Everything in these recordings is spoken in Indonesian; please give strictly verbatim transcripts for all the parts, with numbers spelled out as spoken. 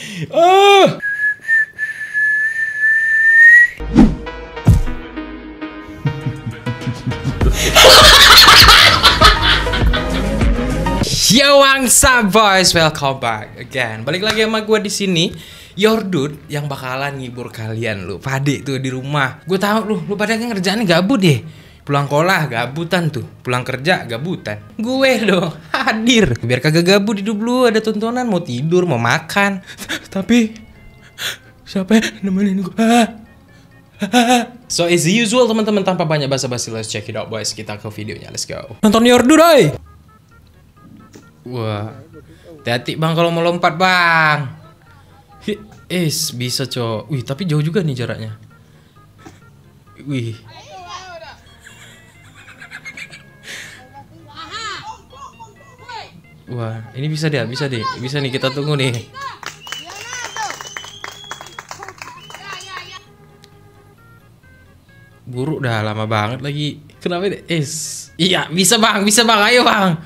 Oh. Yo, wangsa boys, welcome back again. Balik lagi sama gue di sini, Your Dude, yang bakalan ngibur kalian lu. Pade tuh di rumah. Gue tahu lu, lu pada ngerjaannya gabut deh. Pulang sekolah gabutan tuh, pulang kerja gabutan. Gue dong hadir biar kagak gabut hidup lu, ada tontonan, mau tidur, mau makan. Tapi siapa yang nemenin gue? So as usual teman-teman, tanpa banyak basa-basi, let's check it out boys. Kita ke videonya, let's go. Nonton Your Dude, oi. Wah, hati-hati bang kalau mau lompat bang. Is bisa cowok. Wih, tapi jauh juga nih jaraknya. Wih. Wah, ini bisa deh, bisa deh, bisa nih, kita tunggu nih. Buruk dah, lama banget lagi. Kenapa deh? Is, iya bisa bang, bisa bang, ayo bang.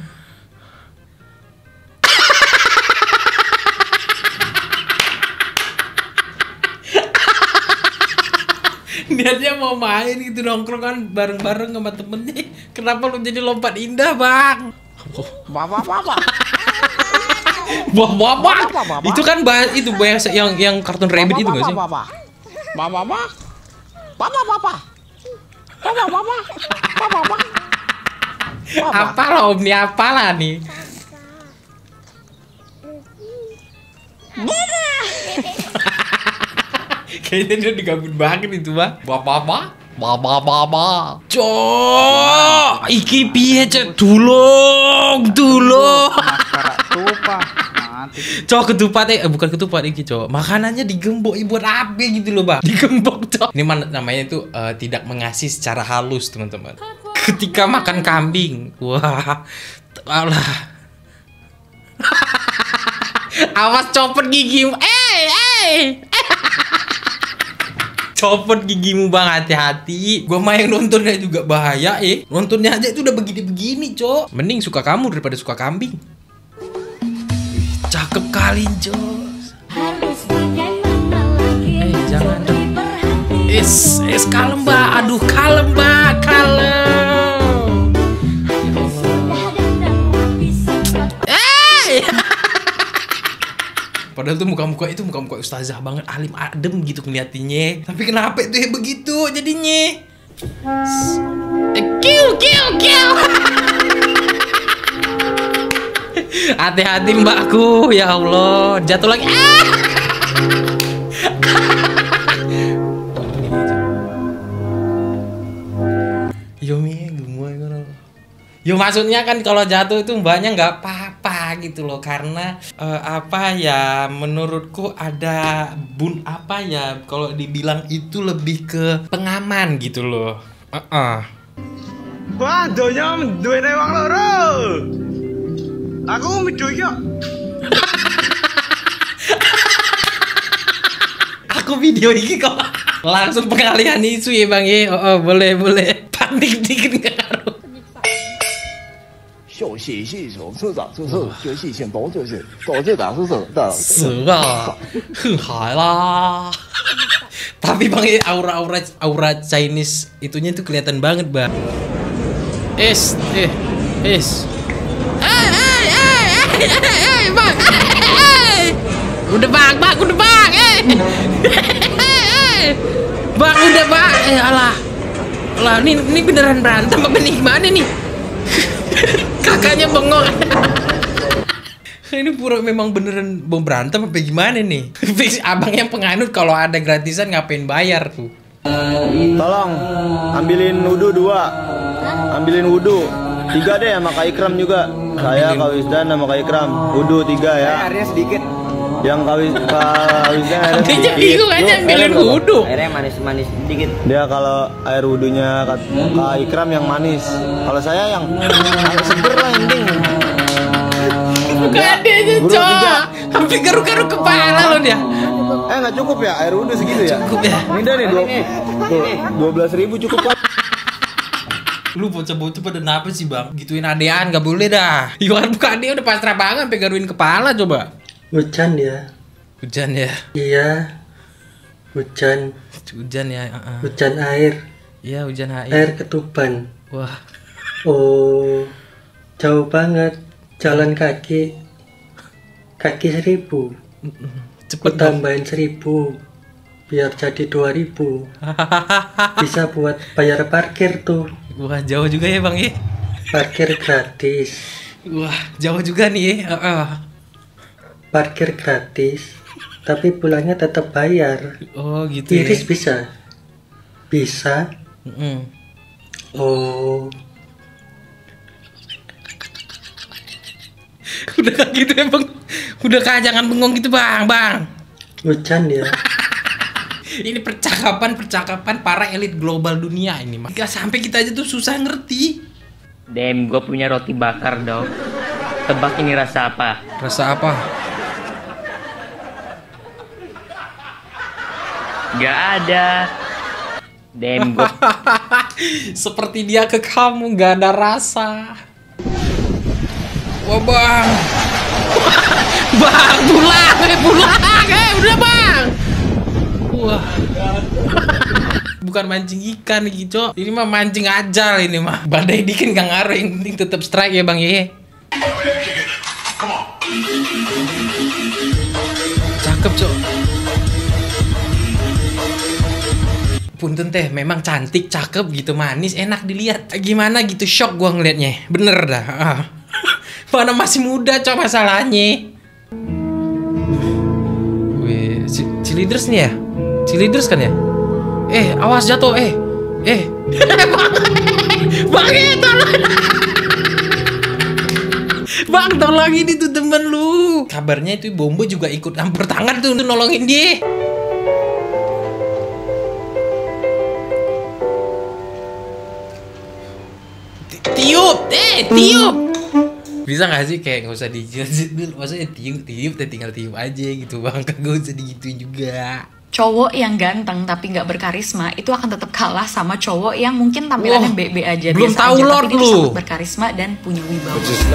Niatnya mau main gitu, nongkrong kan bareng-bareng sama temennya. Kenapa lu jadi lompat indah bang? Bapak bapak. Bapak bapak. Itu kan bahas itu bahasa yang yang kartun rabbit itu nggak sih? Bapak bapak. Bapak bapak. Bapak bapak. Bapak bapak. Apa lah om nih, apalah nih? Kayaknya dia digabut banget itu bang. Bapak-bapak, bapak-bapak. Cok, iki piye cok? Tulung, tulung. Cok, ketupat eh bukan ketupat iki cok. Makanannya digembok buat apa gitu loh bang? Digembok cok. Ini man, namanya itu uh, tidak mengasih secara halus teman-teman. Ketika makan kambing, wah, alah. Awas copot gigimu, eh, eh. Copot gigimu bang, hati-hati. Gua mah yang nontonnya juga bahaya eh. Nontonnya aja itu udah begini-begini cok. Mending suka kamu daripada suka kambing. Wih, cakep kali jos. Eh jangan dong. Es, es kalem mbak. Aduh kalem mbak, kalem. Eh. Padahal tuh muka-muka itu muka-muka ustazah banget, alim adem gitu ngeliatinnya. Tapi kenapa itu ya begitu jadinya? Kiu kiu kiu. Hati-hati mbakku, ya Allah, jatuh lagi. Ah! Yomi gemoy ngono. Yo maksudnya kan kalau jatuh itu mbaknya nggak apa-apa gitu loh, karena uh, apa ya, menurutku ada bun apa ya, kalau dibilang itu lebih ke pengaman gitu loh. Uh-uh. Wah, donya duwene wong loro. Aku midoyo. Aku video ini kok langsung pengalihan isu ya bang ya. Oh, oh boleh boleh. Panik dikit nggak ngaruh. 小写写手车长车车学习先多就是多这打是手的是啊，很high lah. Tapi bang, aura-aura aura Chinese itunya tuh kelihatan banget bang. Es, eh, es. Eh, eh, eh, eh, eh, bang. Udah bang, bang, udah bang, eh. Bang, udah bang. Eh, alah. Lah, ini, ini beneran berantem apa nih, gimana nih? Kakaknya bengong. Ini pura memang beneran mau berantem apa gimana nih? Abang yang penganut kalau ada gratisan ngapain bayar tuh? Tolong ambilin wudhu dua, ambilin wudhu tiga deh sama Kak Ikram juga. Saya Kak Wisdan sama Kak Ikram wudhu tiga ya. airnya sedikit. Yang Kak Wis Kak Wisdan airnya Dia sedikit. bingung aja ambilin wudhu. Airnya manis-manis sedikit. Dia kalau air wudhunya Kak, Kak Ikram yang manis. Kalau saya yang air seger lah ending. Bukan dia aja cowok. Hampir garuk-garuk kepala lo dia. Eh nggak cukup ya air wudhu segitu ya? Cukup ya. Ini dah nih dua belas ribu cukup kan? Lu bocah-bocah pada kenapa sih bang? Gituin adean gak boleh dah. Yohan buka ade udah pasrah banget sampai garuin kepala coba. Wecan dia. Hujan ya. Iya. Hujan. Hujan ya. Uh-uh. Hujan air. Iya, hujan air. Air ketuban. Wah. Oh, jauh banget. Jalan kaki. Kaki seribu. Cepet dong. Tambahin seribu. Biar jadi dua ribu. Bisa buat bayar parkir tuh. Wah, jauh juga ya, Bang ya. Parkir gratis. Wah, jauh juga nih ya. Uh-uh. Parkir gratis. Tapi pulangnya tetap bayar. Oh, gitu Iris ya. bisa. Bisa. Mm-mm. Oh. Udah kayak gitu ya, Bang. Udah kayak jangan bengong gitu, Bang, Bang. Hujan ya. Ini percakapan-percakapan para elit global dunia ini. Gak sampai kita aja tuh susah ngerti. Dem, gue punya roti bakar dong. Tebak ini rasa apa? Rasa apa? Gak ada. Dem, gue Seperti dia ke kamu, gak ada rasa. Wah, Bang. Bang, pulang, eh, pulang, eh, udah, Bang. Wah. Bukan mancing ikan nih, Cok. Ini mah mancing ajal ini mah. Badai dikit gak ngaruh, yang penting tetap strike ya, Bang ya. Cakep, Cok. Punten teh, memang cantik, cakep gitu, manis, enak dilihat. Gimana gitu, shock gua ngeliatnya. Bener dah. Ah. Mana masih muda, Cok, masalahnya. Wih, Ciliders nih ya? Ciliders kan ya? Eh, awas jatuh, eh. Eh. Bang, eh, tolong. Bang, tolong ini tuh temen lu. Kabarnya itu Bombo juga ikut campur tangan tuh untuk nolongin dia. Tiup, eh, tiup. Bisa gak sih kayak gak usah dijelasin dulu. Maksudnya tiup, tiup, tinggal tiup aja gitu, Bang. Kagak usah digituin juga. Cowok yang ganteng tapi nggak berkarisma itu akan tetap kalah sama cowok yang mungkin tampilannya Wow, B B aja, belum biasa tahu aja, Lord tapi dia lu. sangat berkarisma dan punya wibawa.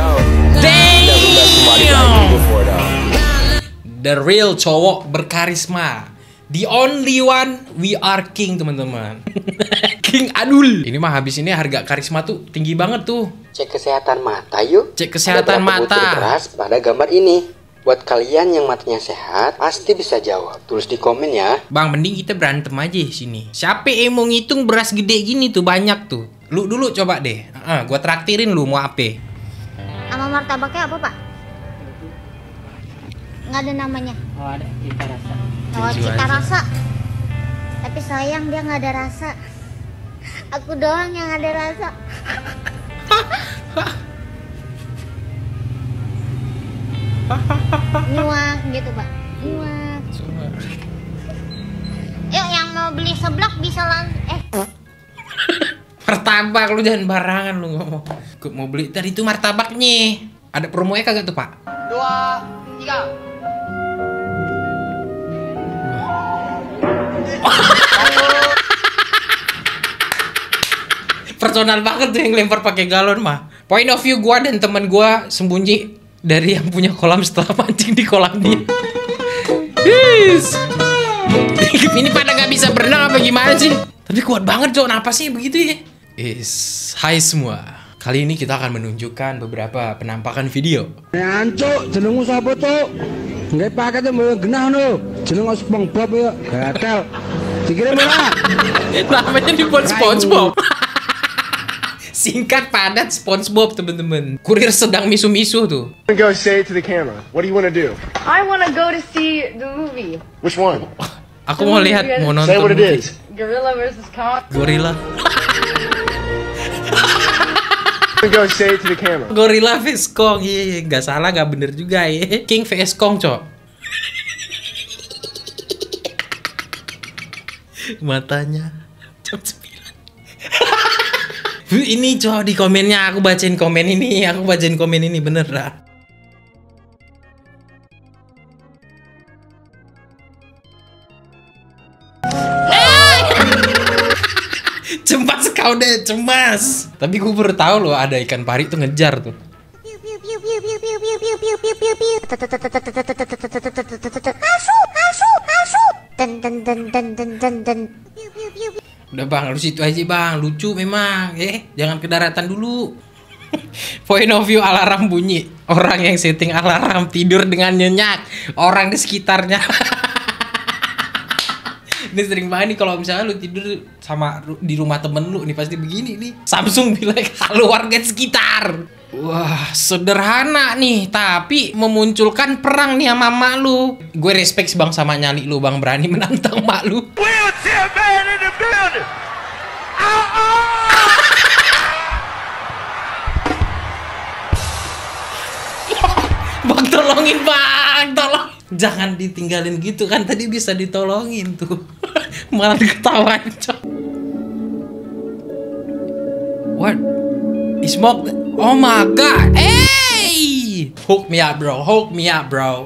Damn. The real cowok berkarisma. The only one, we are king, teman-teman. King Adul. Ini mah habis ini harga karisma tuh tinggi banget tuh. Cek kesehatan mata yuk. Cek kesehatan Ada berapa butir mata. beras pada gambar ini. Buat kalian yang matanya sehat, pasti bisa jawab. Tulis di komen ya. Bang, mending kita berantem aja sini. Siapa yang mau ngitung beras gede gini tuh, banyak tuh. Lu dulu coba deh. Ah, gua traktirin lu mau apa? Nama martabaknya apa, Pak? Nggak ada namanya. Oh, ada cita rasa. Oh, Tujuh cita aja. rasa. Tapi sayang dia nggak ada rasa. Aku doang yang ada rasa. Nyuak gitu, Pak. Nyuak. Yuk, yang mau beli seblak bisa langsung. Eh, Martabak, lu jangan barangan lu ngomong. Gua mau beli tadi itu martabaknya. Ada promonya kagak tuh, Pak? Dua, tiga. Personal banget tuh yang lempar pakai galon mah. Point of view gua dan teman gua sembunyi dari yang punya kolam setelah mancing di kolam dia. Yes. Ini pada nggak bisa berenang apa gimana sih? Tapi kuat banget, Cok. Napasnya begitu ya. Is, hai semua. Kali ini kita akan menunjukkan beberapa penampakan video. Ancuk, jenengmu sapa, Cuk? Nggih paket mbok genah no. Jeneng SpongeBob ya, gatel. Dikirim ora? Namanya di SpongeBob. Singkat padat SpongeBob, teman-teman. Kurir sedang misu-misu tuh. Go say it to the camera. What do you want to do? I want to go to see the movie. Which one? Aku mau lihat, mau nonton. Say what it movie. is. Gorilla versus Kong. Gorilla. Go say it to the camera. Gorilla vs Kong, iya, yeah, nggak salah, nggak bener juga ya. King vs Kong, Cok. Matanya jam sembilan. Ini, Cok, di komennya aku bacain komen ini, aku bacain komen ini bener dah. Cemas kau deh, cemas. Tapi gue baru tahu loh ada ikan pari tuh ngejar tuh. piu piu piu piu piu piu piu piu piu piu piu piu. Asu, asu, asu. Den den den den den den den. Udah bang, harus itu aja bang, lucu memang. Eh, jangan ke daratan dulu. Point of view alarm bunyi. Orang yang setting alarm tidur dengan nyenyak. Orang di sekitarnya. Ini sering banget nih kalau misalnya lu tidur sama di rumah temen lu nih pasti begini nih. Samsung bilang halo warga sekitar. Wah, sederhana nih, tapi memunculkan perang nih sama mak lu. Gue respect bang sama nyali lu bang, berani menantang mak lu. Bang tolongin bang, tolong. Jangan ditinggalin gitu kan, tadi bisa ditolongin tuh. Malah diketawain. What? Is smoke? Oh my god. Hey! Hook me up bro, hook me up bro.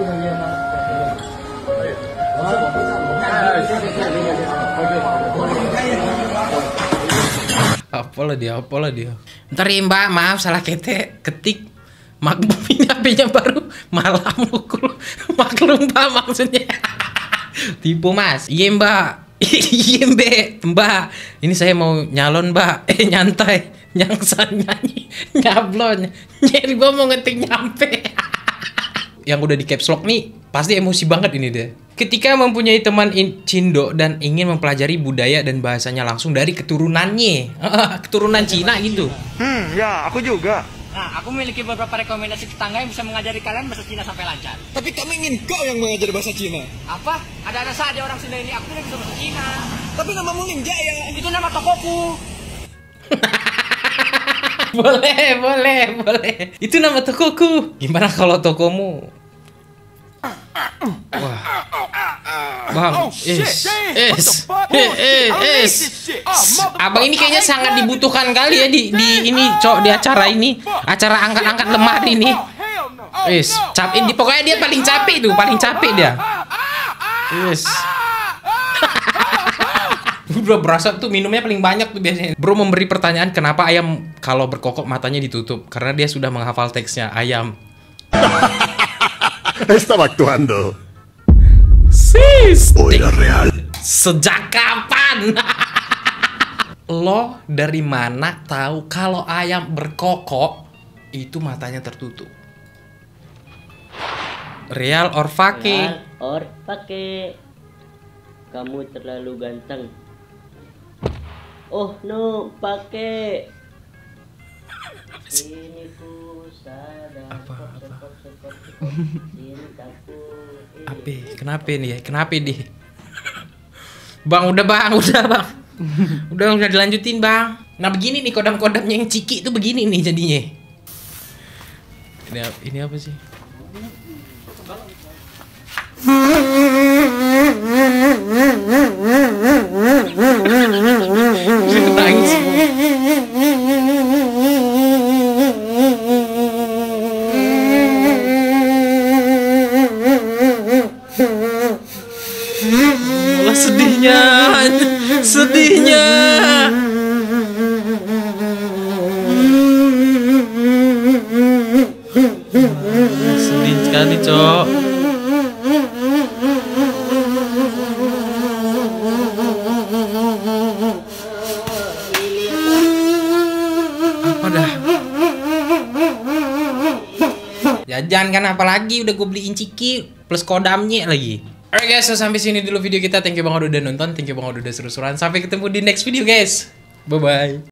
Apalah dia, apalah dia. Bentar ya mbak, maaf salah kete, ketik. Maklum ini H P-nya baru, malah mukul. Maklum mbak maksudnya. Tipu mas. Iya mbak. Iya mbak. Mbak, ini saya mau nyalon mbak. Eh nyantai. Nyangsa nyanyi. Nyablon. Nyari gua mau ngetik nyampe. Yang udah di caps lock nih, pasti emosi banget ini deh. Ketika mempunyai teman Cindo dan ingin mempelajari budaya dan bahasanya langsung dari keturunannya. Keturunan Cina gitu. Hmm, ya aku juga. Nah, aku memiliki beberapa rekomendasi tetangga yang bisa mengajari kalian bahasa Cina sampai lancar. Tapi kami ingin kau yang mengajar bahasa Cina. Apa? Ada-ada saja orang Sunda ini, aku tidak bisa bahasa Cina. Tapi namamu Ninjaya. Itu nama tokoku. Boleh, boleh, boleh. Itu nama tokoku. Gimana kalau tokomu? Wah. Bang, es, es, es, es. Abang ini kayaknya sangat dibutuhkan kali ya di di ini, cok, di acara ini, acara angkat-angkat lemari ini. Es, capek di pokoknya dia paling capek tuh, paling capek dia. Es. Udah berasa tuh minumnya paling banyak tuh biasanya. Bro memberi pertanyaan kenapa ayam kalau berkokok matanya ditutup, karena dia sudah menghafal teksnya ayam. Estaba actuando. Sis. Oh, era real. Sejak kapan? Lo dari mana tahu kalau ayam berkokok itu matanya tertutup? Real or fake? Real or fake. Kamu terlalu ganteng. Oh no, pakai. Ini ku sadar. Apa apa? Apa? Kenapa nih? Kenapa nih? Bang, udah bang, udah bang. Udah udah dilanjutin bang. Nah begini nih kodam-kodamnya yang ciki itu begini nih jadinya. Ini ini apa sih? Nangis. Malah sedihnya, sedihnya. Sedih sekali, Cok. Apa dah? Jajan kan apalagi udah gue beliin ciki plus kodamnya lagi. Alright guys, so sampai sini dulu video kita. Thank you banget udah nonton, thank you banget udah seru-seruan. Sampai ketemu di next video guys. Bye bye.